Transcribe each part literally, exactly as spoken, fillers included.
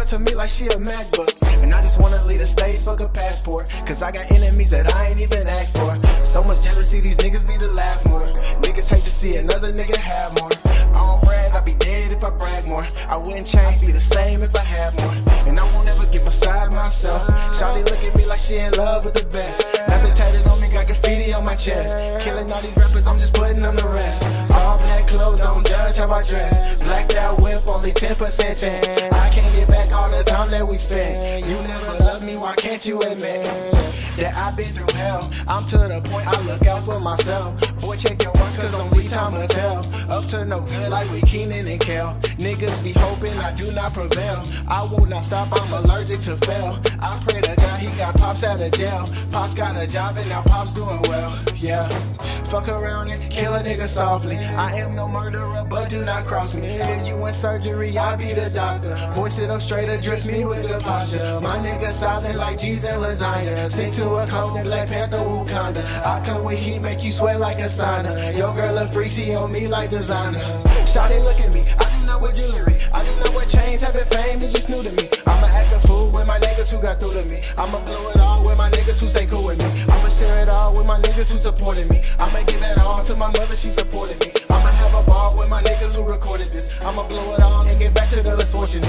girl to me like she a MacBook. And I just wanna leave the States, fuck a passport. Cause I got enemies that I ain't even asked for. So much jealousy, these niggas need to laugh more. Niggas hate to see another nigga have more. I don't brag, I'd be dead if I brag more. I wouldn't change, be the same if I had more. And I won't ever get beside myself. Shawty look at me like she in love with the best. Nothing tatted on me, got graffiti on my chest. Killing all these rappers, I'm just putting them to rest. All black clothes, don't judge how I dress. Blacked out whip, only ten percent tan. I can't get back all the time that we spend. You never loved me, why can't you admit that I've been through hell? I'm to the point I look out for myself. Boy, check your watch, cause only time will tell. Up to no good like we Keenan and Kel. Niggas be hoping I do not prevail. I will not stop, I'm allergic to fail. I pray to God he got Pops out of jail. Pops got a job and now Pops doing well. Yeah, fuck around and kill a nigga softly. I am no murderer, but do not cross me. If you in surgery, I be the doctor. Boy, sit up straight, address me with good posture. My nigga silent like cheese and lasagna. Stick to a code and Black Panther Wakanda. I come with heat, make you sweat like a sauna. Your girl a freak, she on me like designer. Shawty look at me, I do not wear jewelry. I do not wear chains, having fame is just new to me. I'ma act a fool with my niggas who got through to me. I'ma blow it all with my niggas who stay cool with me. I'ma share it all with my niggas who supported me. I'ma give it all to my mother, she supported me. I'ma have a ball with my niggas who recorded this. I'ma blow it all and get back to the less fortunate.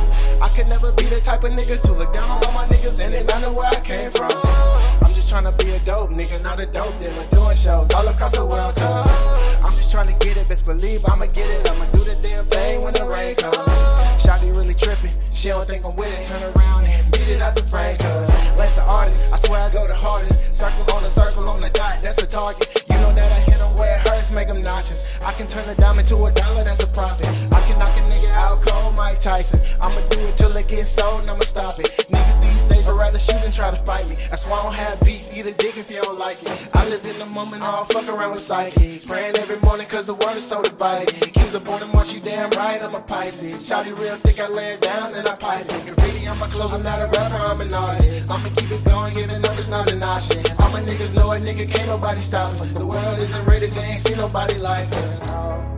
I could never be the type of nigga to look down on all my niggas and it matter where I came from. I'm just trying to be a dope nigga, not a dope dealer. Doing shows all across the world, cause I'm just trying to get it, best believe I'ma get it. I'ma do the damn thing when the rain comes. Shawty really tripping, she don't think I'm with it. Turn around and beat it out the frame, cause Lance the artist, I swear I go the hardest. Circle on the circle on the dot, that's a target. You know that I hit them where it hurts, make them nauseous. I can turn a dime into a dollar, that's a profit. I can knock a nigga out cold, Mike Tyson. I'ma do it till it gets sold and I'ma stop it. Niggas these days would rather shoot than try to fight me. That's why I don't have beef, eat a dick if you don't like it. I live in the moment, I don't fuck around with psychics. Praying every morning cause the world is so divided. Kings are born to march, you damn right, I'm a Pisces. Shawty real thick, I lay it down and I pipe it. Graffiti on my clothes, I'm not a rapper, I'm an artist. I'ma keep it going, even though it's not an option. All my niggas know a nigga, can't nobody stop us. The world isn't ready, they ain't seen nobody like us.